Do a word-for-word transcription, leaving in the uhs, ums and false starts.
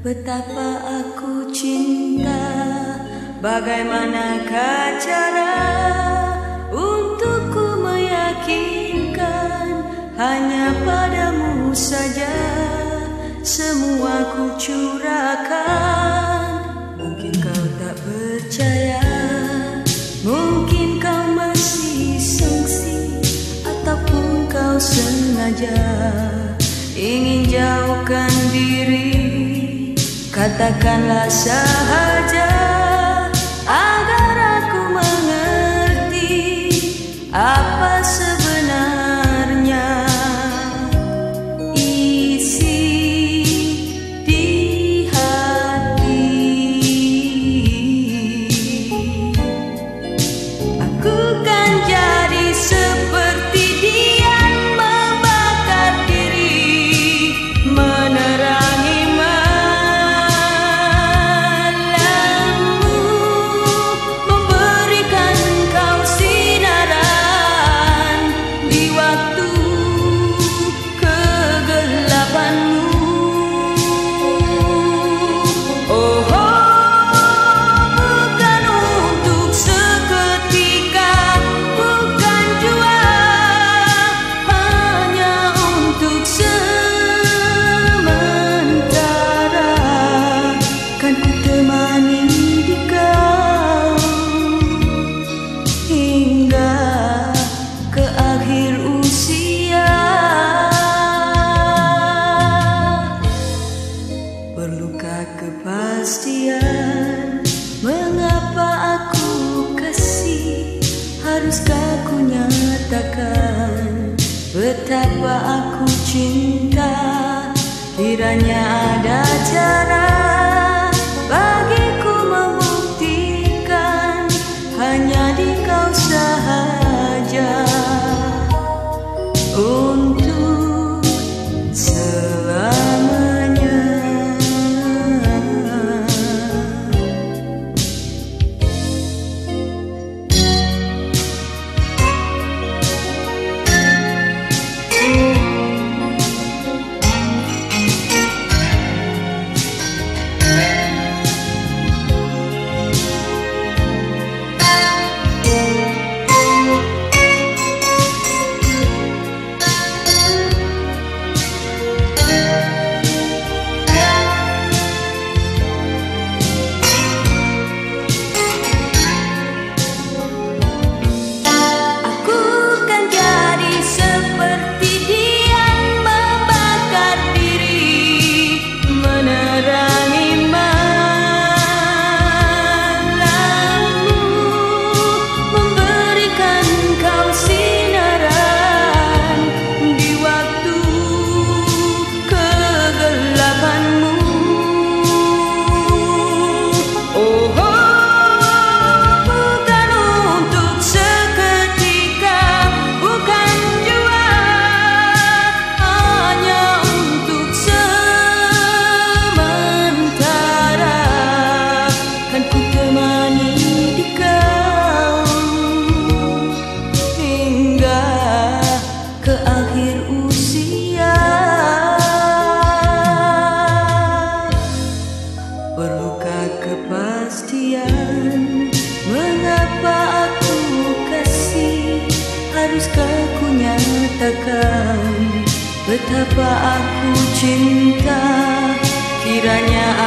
Betapa aku cinta, bagaimanakah cara untukku meyakinkan hanya padamu saja semua ku curahkan. Mungkin kau tak percaya, mungkin kau masih sengsi, ataupun kau sengaja ingin jauhkan diri. Katakanlah sahaja agar aku mengerti apa sebenarnya isi di hati. Aku kan jadi seperti dia, membakar diri, menerangi kepastian. Mengapa aku kasih? Haruskah ku nyatakan betapa aku cinta? Kiranya ada cara bagiku membuktikan hanya di kau sahaja untuk selamanya. Kepastian. Mengapa aku kasih? Haruskah ku nyatakan betapa aku cinta? Kiranya